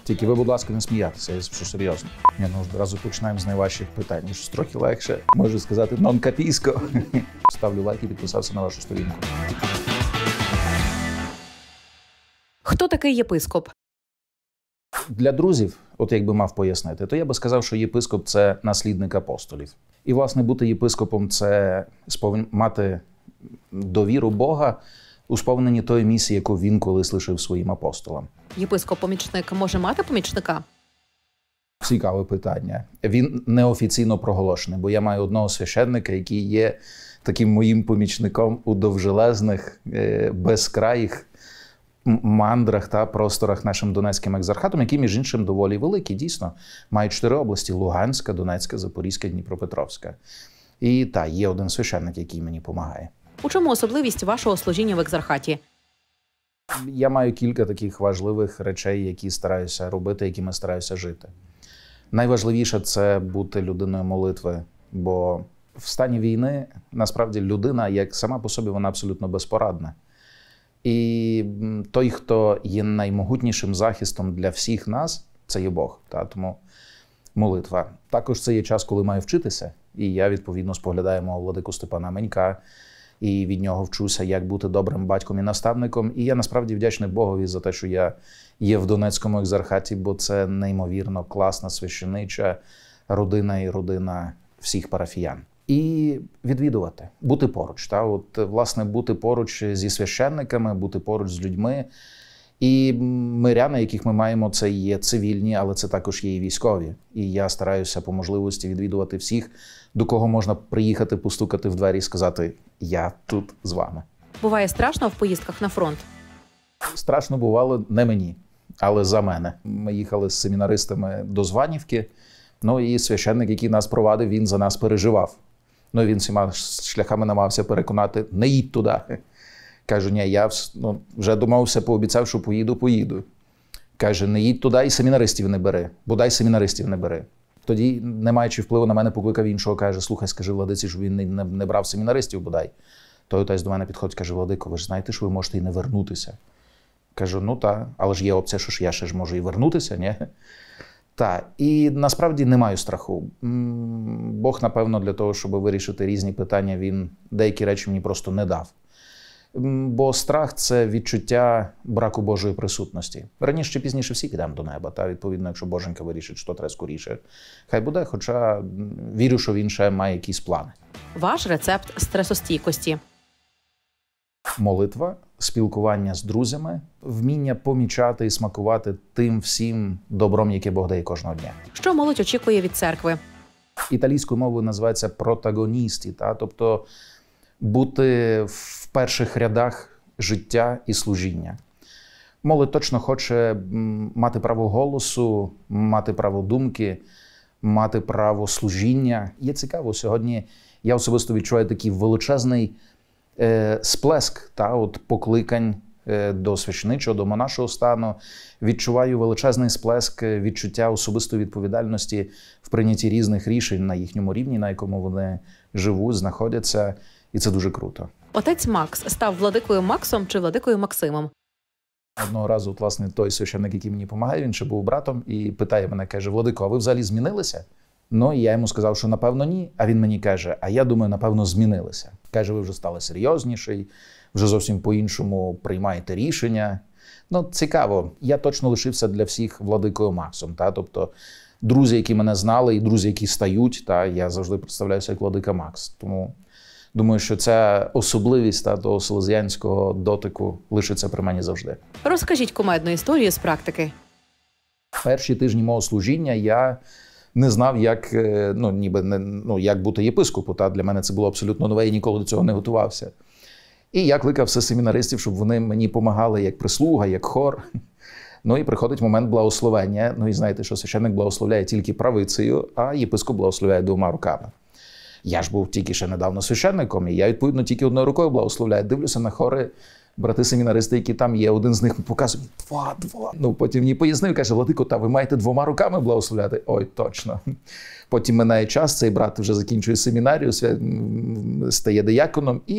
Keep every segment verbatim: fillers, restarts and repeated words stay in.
Тільки ви, будь ласка, не сміятися, я що серйозно. Ні, ну, одразу починаємо з найважчих питань. Щось трохи легше, можу сказати, нон-капійсько. Ставлю лайк і підписався на вашу сторінку. Хто такий єпископ? Для друзів, от якби мав пояснити, то я би сказав, що єпископ – це наслідник апостолів. І, власне, бути єпископом – це сповн... мати довіру Бога у сповненні тої місії, яку він колись лишив своїм апостолам. Єпископ-помічник може мати помічника? Цікаве питання. Він неофіційно проголошений, бо я маю одного священника, який є таким моїм помічником у довжелезних, безкраїх мандрах та просторах нашим Донецьким екзархатом, які, між іншим, доволі великі, дійсно. Мають чотири області – Луганська, Донецька, Запорізька, Дніпропетровська. І та, є один священник, який мені допомагає. У чому особливість вашого служіння в екзархаті? Я маю кілька таких важливих речей, які стараюся робити, якими стараюся жити. Найважливіше – це бути людиною молитви, бо в стані війни, насправді, людина, як сама по собі, вона абсолютно безпорадна. І той, хто є наймогутнішим захистом для всіх нас, це є Бог. Та? Тому молитва. Також це є час, коли маю вчитися. І я, відповідно, споглядаю мого владику Степана Менька, і від нього вчуся, як бути добрим батьком і наставником. І я, насправді, вдячний Богові за те, що я є в Донецькому екзархаті, бо це неймовірно класна священича родина і родина всіх парафіян. І відвідувати, бути поруч. Та? От, власне, бути поруч зі священниками, бути поруч з людьми. І миряни, яких ми маємо, це є цивільні, але це також є і військові. І я стараюся по можливості відвідувати всіх, до кого можна приїхати, постукати в двері і сказати «я тут з вами». Буває страшно в поїздках на фронт? Страшно бувало не мені, але за мене. Ми їхали з семінаристами до Званівки, ну і священник, який нас провадив, він за нас переживав. Ну, він всіма шляхами намагався переконати «не їдь туди». Кажу, ні, я ну, вже домовився, пообіцяв, що поїду, поїду. Каже, не їдь туди і семінаристів не бери. Бодай семінаристів не бери. Тоді, не маючи впливу на мене, покликав іншого, каже, слухай, скажи владиці, щоб він не, не, не брав семінаристів, бодай. Той отець до мене підходить, каже, владико, ви ж знаєте, що ви можете і не вернутися. Кажу, ну так, але ж є опція, що ж я ще ж можу і вернутися, ні? Так, і насправді не маю страху. Бог, напевно, для того, щоб вирішити різні питання, він деякі речі мені просто не дав. Бо страх – це відчуття браку Божої присутності. Раніше чи пізніше всі підемо до неба, та відповідно, якщо Боженька вирішить, що треба скоріше, хай буде, хоча вірю, що він ще має якісь плани. Ваш рецепт стресостійкості? Молитва, спілкування з друзями, вміння помічати і смакувати тим всім добром, яке Бог дає кожного дня. Що молодь очікує від церкви? Італійською мовою називається протагоністі, та, тобто бути в перших рядах життя і служіння. Молодь точно хоче мати право голосу, мати право думки, мати право служіння. Є цікаво, сьогодні я особисто відчуваю такий величезний е, сплеск та, от, покликань е, до священичого, до монашого стану. Відчуваю величезний сплеск відчуття особистої відповідальності в прийнятті різних рішень на їхньому рівні, на якому вони живуть, знаходяться. І це дуже круто. Отець Макс став владикою Максом чи владикою Максимом? Одного разу, власне, той священник, який мені допомагає, він ще був братом, і питає мене, каже, владико, а ви взагалі змінилися? Ну, і я йому сказав, що напевно ні. А він мені каже, а я думаю, напевно, змінилися. Каже, ви вже стали серйозніший, вже зовсім по-іншому приймаєте рішення. Ну, цікаво. Я точно лишився для всіх владикою Максом. Та? Тобто, друзі, які мене знали, і друзі, які стають, та? Я завжди представляюся як владика Макс. Тому думаю, що ця особливість та, того селезіанського дотику лишиться при мені завжди. Розкажіть кумедну історію з практики. Перші тижні мого служіння я не знав, як, ну, ніби, не, ну, як бути єпископом. Та? Для мене це було абсолютно нове, і ніколи до цього не готувався. І я кликав все семінаристів, щоб вони мені допомагали як прислуга, як хор. Ну і приходить момент благословення. Ну і знаєте, що священник благословляє тільки правицею, а єпископ благословляє двома руками. Я ж був тільки ще недавно священником, і я, відповідно, тільки одною рукою благословляю. Дивлюся на хори, брати-семінаристи, які там є. Один з них показує два, два. Ну, потім мені пояснив, каже, владико, та ви маєте двома руками благословляти? Ой, точно. Потім минає час, цей брат вже закінчує семінарію, стає дияконом, і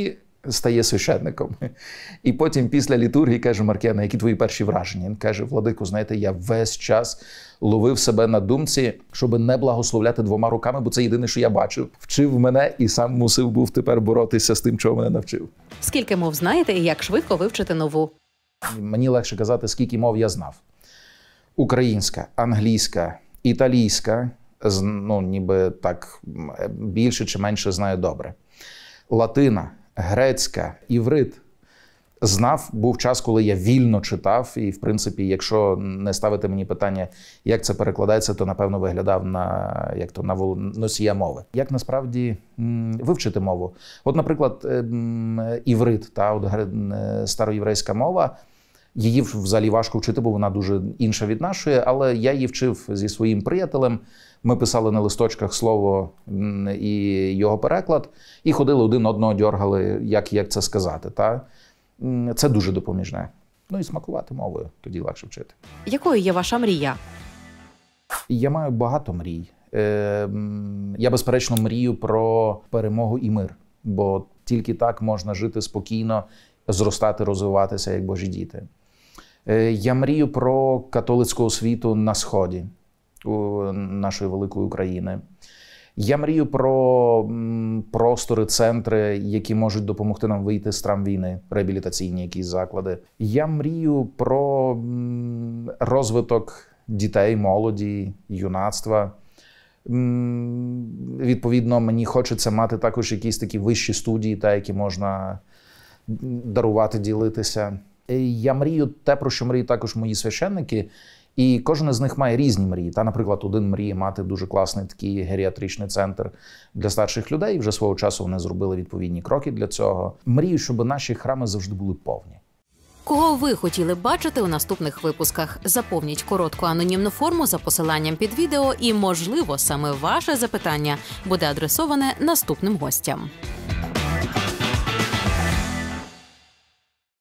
стає священником. І потім після літургії каже: Маркіяне, які твої перші враження? Він каже: владику, знаєте, я весь час ловив себе на думці, щоб не благословляти двома руками, бо це єдине, що я бачив. Вчив мене і сам мусив був тепер боротися з тим, чого мене навчив. Скільки мов знаєте і як швидко вивчити нову? Мені легше казати, скільки мов я знав. Українська, англійська, італійська, ну, ніби так більше чи менше знаю добре. Латина, грецька, іврит. Знав, був час, коли я вільно читав, і, в принципі, якщо не ставити мені питання, як це перекладається, то, напевно, виглядав на, як то, на носія мови. Як, насправді, вивчити мову? От, наприклад, іврит, та, от, староєврейська мова, її взагалі важко вчити, бо вона дуже інша від нашої, але я її вчив зі своїм приятелем. Ми писали на листочках слово і його переклад, і ходили один одного, дьоргали, як, як це сказати. Та? Це дуже допоміжне. Ну і смакувати мовою, тоді легше вчити. Якою є ваша мрія? Я маю багато мрій. Я, безперечно, мрію про перемогу і мир, бо тільки так можна жити спокійно, зростати, розвиватися, як Божі діти. Я мрію про католицьку освіту на Сході нашої великої України. Я мрію про простори, центри, які можуть допомогти нам вийти з травм війни, реабілітаційні якісь заклади. Я мрію про розвиток дітей, молоді, юнацтва. Відповідно, мені хочеться мати також якісь такі вищі студії, та, які можна дарувати, ділитися. Я мрію те, про що мріють також мої священники, і кожен із них має різні мрії. Та, наприклад, один мріє мати дуже класний такий геріатричний центр для старших людей. Вже свого часу вони зробили відповідні кроки для цього. Мрію, щоб наші храми завжди були повні. Кого ви хотіли бачити у наступних випусках? Заповніть коротку анонімну форму за посиланням під відео і, можливо, саме ваше запитання буде адресоване наступним гостям.